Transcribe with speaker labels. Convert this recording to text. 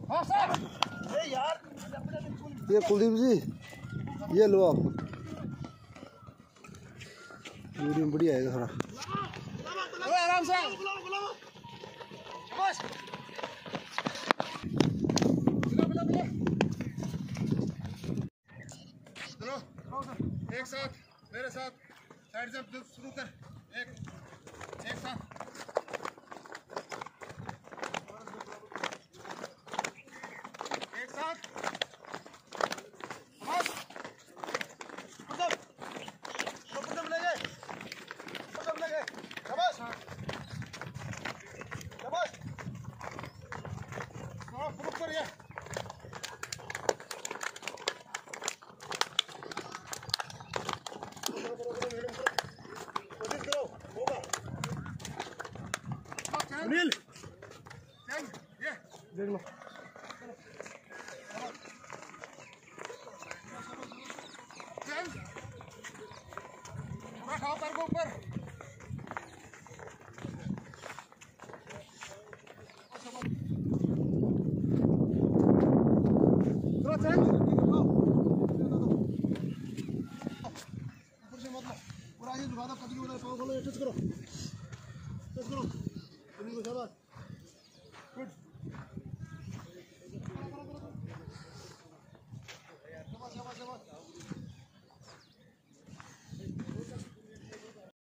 Speaker 1: हाँ सर। यार
Speaker 2: ये कुलदीप जी, ये लो आप, वीडियो बढ़िया आएगा थोड़ा।
Speaker 1: आराम से बस। चलो एक साथ मेरे साथ साइड जंप शुरू कर। एक साथ सुनील चल ये देख लो। चल बैठाओ पैर को ऊपर। चल ऊपर से मत लो, पूरा ये दुखा दो, कभी टच करो।